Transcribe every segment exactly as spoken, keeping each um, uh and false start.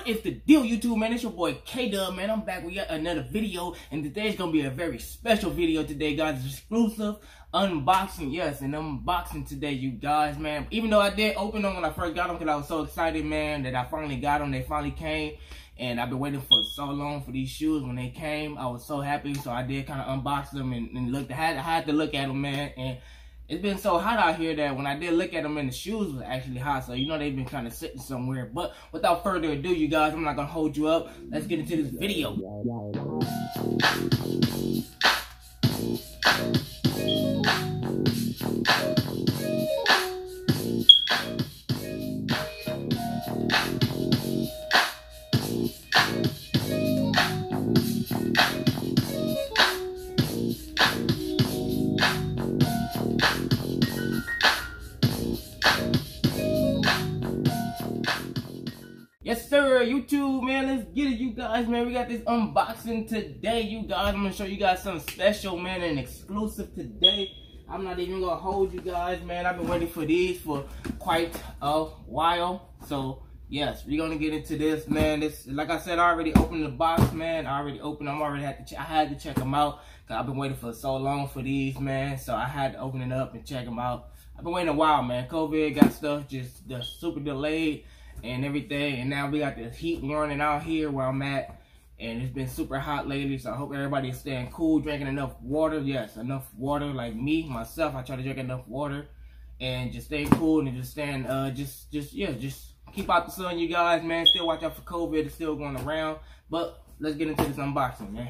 What is the deal, YouTube, man? It's your boy K-Dub, man. I'm back with yet another video, and today's gonna be a very special video today, guys. Exclusive unboxing, yes, an unboxing today, you guys, man. Even though I did open them when I first got them, because I was so excited, man, that I finally got them. They finally came, and I've been waiting for so long for these shoes. When they came, I was so happy, so I did kind of unbox them and, and looked. I had, I had to look at them, man, and it's been so hot out here that when I did look at them, and the shoes was actually hot, so you know they've been kind of sitting somewhere. But without further ado, you guys, I'm not gonna hold you up. Let's get into this video. Yes, sir, YouTube, man. Let's get it, you guys, man. We got this unboxing today, you guys. I'm gonna show you guys something special, man, and exclusive today. I'm not even gonna hold you guys, man. I've been waiting for these for quite a while. So, yes, we're gonna get into this, man. This, like I said, I already opened the box, man. I already opened them. I already had to. I had to check them out because I've been waiting for so long for these, man. So I had to open it up and check them out. I've been waiting a while, man. COVID got stuff just the super delayed and everything, and now we got the heat running out here where I'm at, and it's been super hot lately, so I hope everybody is staying cool, drinking enough water. Yes, enough water. Like me, myself, I try to drink enough water and just stay cool and just stand, uh, just, just, yeah, just keep out the sun, you guys, man. Still watch out for COVID. It's still going around, but let's get into this unboxing, man.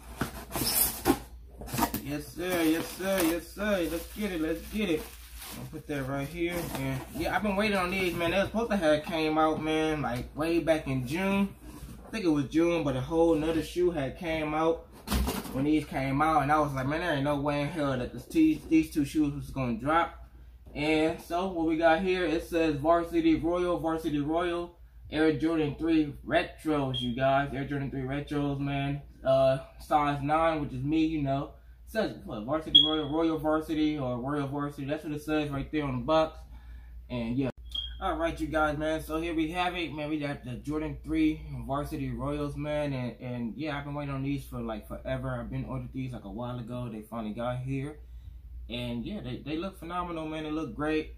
Yes, sir. Yes, sir. Yes, sir. Let's get it. Let's get it. I'll put that right here. And yeah, I've been waiting on these, man. They were supposed to have came out, man, like way back in June. I think it was June, but a whole nother shoe had came out when these came out, and I was like, man, there ain't no way in hell that this, these, these two shoes was gonna drop. And so what we got here, it says Varsity Royal, Varsity Royal, Air Jordan three Retros, you guys. Air Jordan three Retros, man. Uh, size nine, which is me, you know. It says what, Varsity Royal, Royal Varsity, or Royal Varsity. That's what it says right there on the box. And yeah. Alright, you guys, man. So here we have it, man. We got the Jordan three Varsity Royals, man. And, and yeah, I've been waiting on these for like forever. I've been ordered these like a while ago. They finally got here. And yeah, they, they look phenomenal, man. They look great.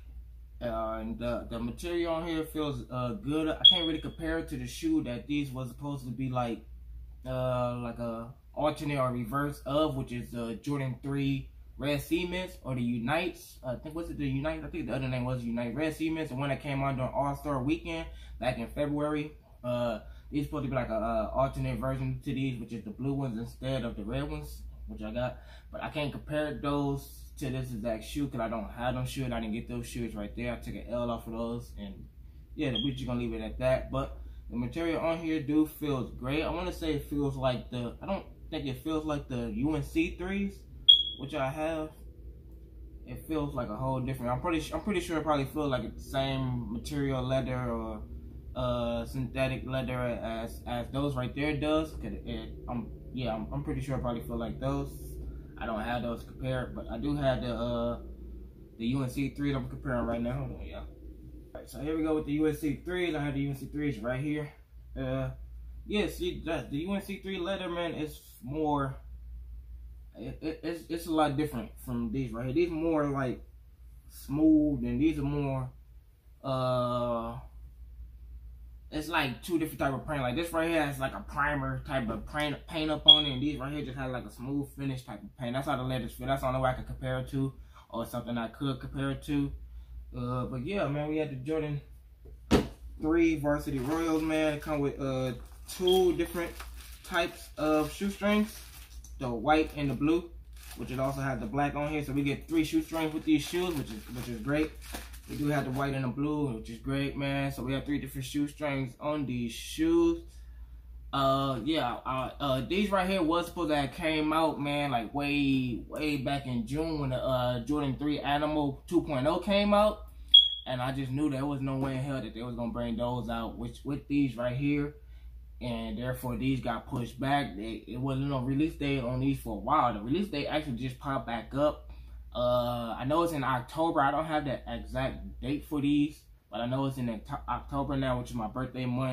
Uh, and the, the material on here feels uh, good. I can't really compare it to the shoe that these was supposed to be like, uh, like a alternate or reverse of, which is the Jordan three Red Cements, or the Unites. Uh, I think, was it the Unite? I think the other name was Unite. Red Cements, the one that came out during All-Star Weekend back in February. Uh, these supposed to be like a uh, alternate version to these, which is the blue ones instead of the red ones, which I got. But I can't compare those to this exact shoe because I don't have them shoes. I didn't get those shoes right there. I took an L off of those, and yeah, we're just gonna leave it at that. But the material on here do feels great. I want to say it feels like the. I don't think it feels like the U N C threes, which I have. It feels like a whole different. I'm pretty. I'm pretty sure it probably feels like the same material, leather or uh, synthetic leather as as those right there does. Cause it, it, I'm yeah. I'm, I'm pretty sure it probably feel like those. I don't have those compared, but I do have the uh, the U N C threes I'm comparing right now. Hold on, yeah. All right, so here we go with the U N C threes. I have the U N C threes right here. Uh, yeah, see that the U N C three leather, man, is more. It, it, it's it's a lot different from these right here. These are more like smooth, and these are more. Uh, it's like two different type of paint. Like this right here has like a primer type of paint paint up on it, and these right here just have like a smooth finish type of paint. That's how the leathers feel. That's the only way I can compare it to, or something I could compare it to. Uh, but yeah, man, we had the Jordan three Varsity Royals, man. It come with uh two different types of shoestrings, the white and the blue, which it also has the black on here. So we get three shoestrings with these shoes, which is which is great. We do have the white and the blue, which is great, man. So we have three different shoestrings on these shoes. Uh, yeah, uh, uh, these right here was supposed to have came out, man, like way, way back in June when the uh, Jordan three Animal two point oh came out. And I just knew there was no way in hell that they was going to bring those out, which with these right here. And therefore, these got pushed back. They, it wasn't no release date on these for a while. The release date actually just popped back up. Uh, I know it's in October. I don't have the exact date for these, but I know it's in October now, which is my birthday month.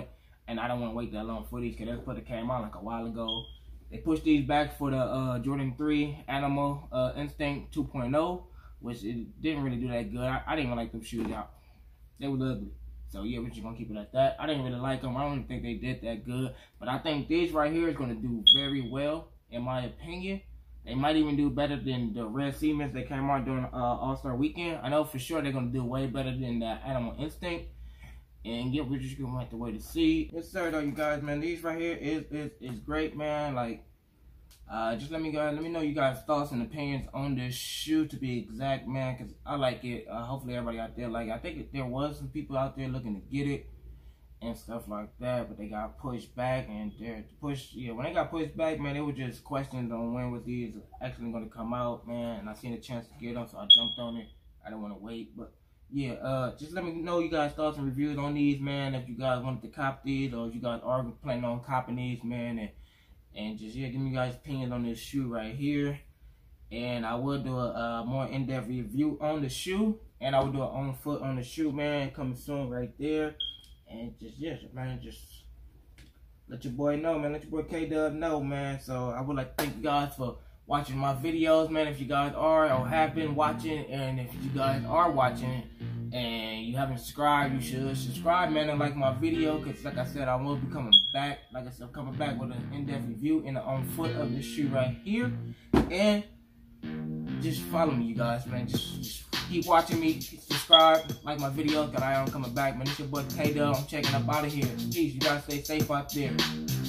and I don't want to wait that long for these because that's what it came out like a while ago. They pushed these back for the uh, Jordan three Animal uh, Instinct two point oh, which it didn't really do that good. I, I didn't even like them shoes out. They were ugly. So yeah, we're just gonna keep it at that. I didn't really like them. I don't even think they did that good. But I think these right here is gonna do very well, in my opinion. They might even do better than the Red Siemens that came out during uh, All-Star Weekend. I know for sure they're gonna do way better than the Animal Instinct. And yeah, we're just gonna have to wait to see. Yes, sir, though, you guys, man. These right here is is is great, man. Like, uh, just let me guys, let me know you guys' thoughts and opinions on this shoe, to be exact, man. Cause I like it. Uh, hopefully, everybody out there like. I think there was some people out there looking to get it and stuff like that, but they got pushed back. And they're pushed. Yeah, when they got pushed back, man, it was just questions on when was these actually gonna come out, man. And I seen a chance to get them, so I jumped on it. I didn't want to wait, but. Yeah, uh, just let me know you guys' thoughts and reviews on these, man. If you guys wanted to cop these, or if you guys are planning on copping these, man, and and just yeah, give me you guys' opinions on this shoe right here. And I will do a uh, more in-depth review on the shoe, and I will do an on foot on the shoe, man, coming soon right there. And just yeah, man, just let your boy know, man. Let your boy K-Dub know, man. So I would like to thank you guys for watching my videos, man. If you guys are or have been watching, and if you guys are watching and you haven't subscribed, you should subscribe, man, and like my video, because like I said, I will be coming back. Like I said, I'm coming back with an in-depth review in the on foot of this shoe right here. And just follow me, you guys, man. Just, just keep watching me, subscribe, like my video, because I am coming back, man. It's your boy K-Dub. I'm checking up out of here. Peace. You guys stay safe out there.